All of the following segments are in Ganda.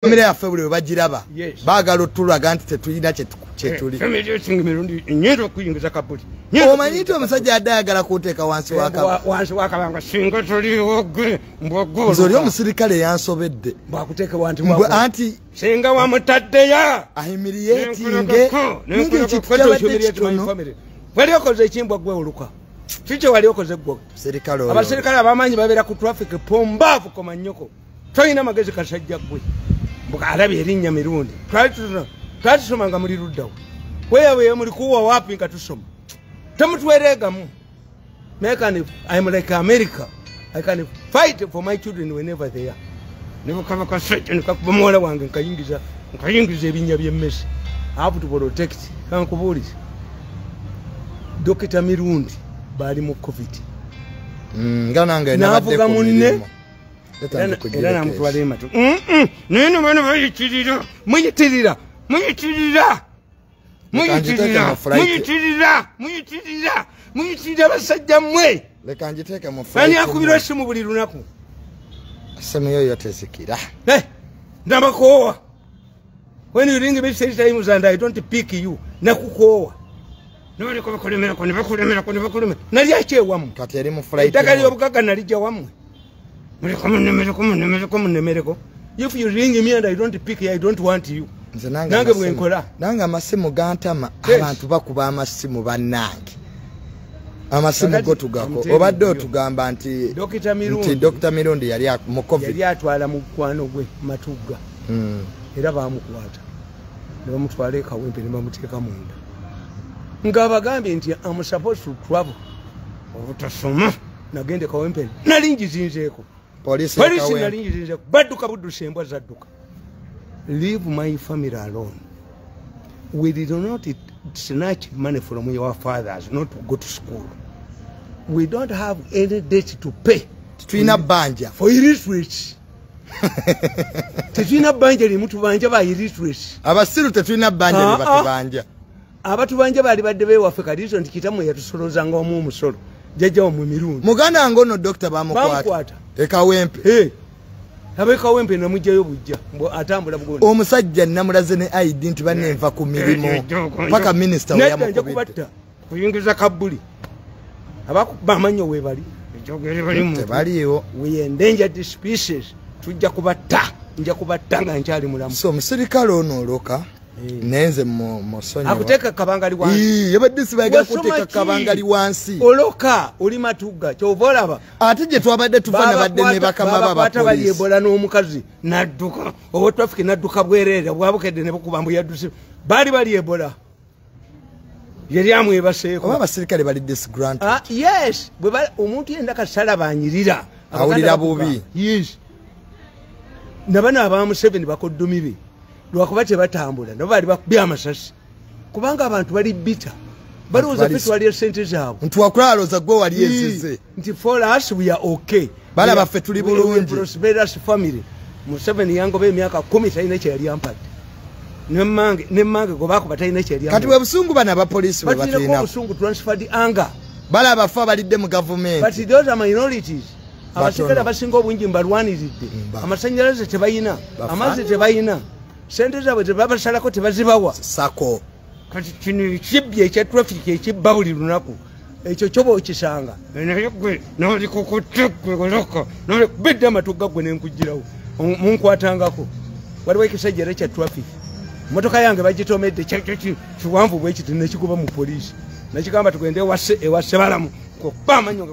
family yaffe buli bagiraba baagala otulaga nti tetulina kyetuli family yosinga mirundi nyendo okuyingiza kabuli omanyi nti omusajja adayagala kuteeka wansi wakabanga singa toliwo gwe mbwagolo nze oli omusirikale yansobedde bwakuteeka wanti anti singa wamutaddeyo ahimiriyetinge wali okoze ekimbwa gwe oluka kiki wali okoze gwe abasirikale abamanyi babeera ku traffic pombaavu komanyoko toyina magezi kasajja gwe alabye erinnya mirundi twatusomanga muli luddawo weyaweya muli kuwa wapi nga tusoma temutwereegamu I'm like America. I can fight for my children whenever they are. Never come across it and Kakumola Wang and Kayingiza Ebinya Messi. I have to protect Kankobolis. Dr. Mirundi, Badimu COVID. Gananga, Navagamune. Era mutwalema tu. Neno mwana bayitirira. Muyitirira. Muyitirira basajja mmwe. Leka njiteeke mu flight. Ani akubira essimu buli lunaku. Essimu yo yotesikira. Ndamakowa. When you ring me 6 times and I don't pick you, nakukowa. None ko bakolemera ko ne bakolemera. Nali achewamu. Kati eri mu flight. Takali obugaga nali jawamwe. Munemereko. If you ring me and I don't pick you, I don't want you. Nange bwenkola. Nange amasimu gantama abantu bakuba amasimu bannange. Amasimu go tugako. Obadde otugamba nti Dr. Mirundi yali mu COVID. Yali atwala mu kwano gwe Matugga. Era bamukwata. Ne bamutwala Kawempe ne bamuteeka munda. Ngabagambye nti I'm supposed to travel. Obutasoma nagende Kawempe. Nalingizinzeeko. Police nalingizinzeeko. Badduka buddusa embwa zadduka. Leave my family alone. We did not snatch money from your fathers not to go to school. We don't have any debt to pay. Twina banja for illiteracy. Tetwina banja limutu banja ba illiteracy. Abasiru tetwina banja libatu banja. Abatu banja bali badde bewaffe kalizo nti kitamu yatusoloza nga omu musolo. Jajja omwe Mirundi. Muganda ngono Dr. bamukwata. Ekawempe. Abeka Wempe na mujjayo bujja mbo atambula bugondi omusajja namulaze ne ID nti banenva ku mirimo paka minister we yamukubitta kuyingiza kabuli abakubamanyo we bali ejogere bali mu baliyo we endangered species tujja kubatta nja kubatta nga nkyali mulamu so musirikale ono oloka nenze mu sonyo akuteka kabangali wansi yabadde sibaga kuteka kabangali wansi oloka oli Matugga kyovolaba ate je twabadde tuvana badde ne bakama baba bali ebola n'omukazi nadduka obo traffic nadduka bwerere bwabukedde ne bukubambu yadduse bali ebola yeri amwebaseeko oba abasirikale bali disgrant yes bwe omuntu yenda kasala banyirira awulira bubi yes nabana abamu 7 bakoddumibe lwakuba tebatambula nabo bali bakubya amasasi kubanga abantu bali bita balowooza ffe twali esente zaabwe nti wakulaloza gwe wali ezize nti for us we are okay balaba ffe tuli bulungi prosperous family Museveni yangoba emyaka 10 talina kye yali ampadde nemmange gwe bakuba talina kye yali kati bwe busungu bana abapoliisi bwe batalina obusungu transferred anger balaba ffe abalidde mu gavumenti but those are minorities abasikale abasinga obungi mbalwaniridde amasanyalaze tebayina amazzi tebayina sente zaabwe tebabasalako tebazibawa sako kati kino ekibbi ekya traffic ekibba buli lunaku ekyo kyoba okisanga naye gwe nolikokoteggwegoloka nolibedde Amatugga gwe nenkugirawo munkwatangako waliwo ekisajja era kya traffic motoka yange bagitomedde kiwanvu bwekiti nekikuba mu poliisi nakigamba tugende ewase balamu kobamanyo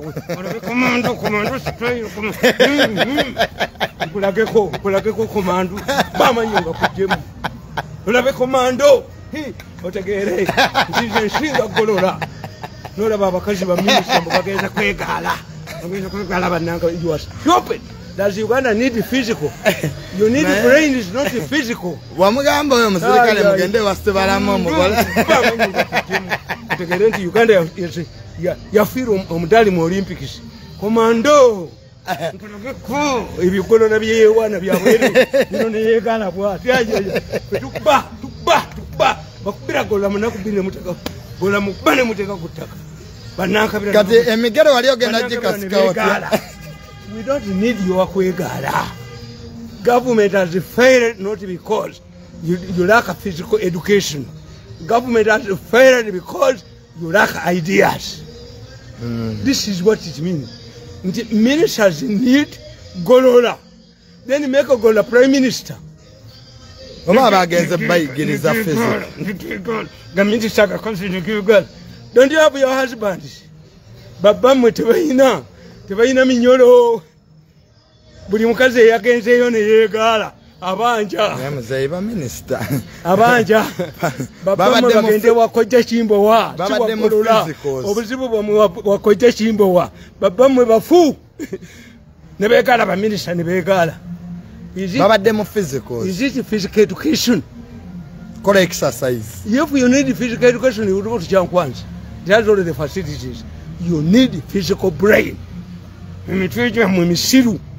kulageko komando bamanyo nga kujemu olabe komando otegere nzize nshinga golola nolaba abakazi ba minisita bagenda kwegala bannanga you are stupid. Does Uganda need physical? You need brain is not physical. Wamugamba oyo musirikale mugende wase balamu mugola otegere nti Uganda yafira omudali mu Olympics komando ko ebigolola byeyewana byabwere bino neyegala bwati tuba bakubira gola munaku bine mutaka gola mubane muteka kutaka banankabira kati emigero wali ogenda jikasika otya we don't need your kwegala Government has failed not because you lack a physical education. Government has failed because you lack ideas. This is what it means. Ministers need Golola. Then make a Gola Prime Minister. Don't you have your husband? Babamwe tebayina minyolo. Buli mukazi yagenzeyo ne yeegala abanja. Muzeyiba minister. Abanja. Babamwe bagende wakojja Kimbo wa. Obuzibu bwamwe wakojja Kimbo wa. Babamwe bafu. Ne beegala ba minister ne beegala. Babadde mu physical. Is it physical education? Kola exercise. If you need physical education, you go to Jankwan's. That's all the facilities. You need physical brain. Mimituja mwimisiru.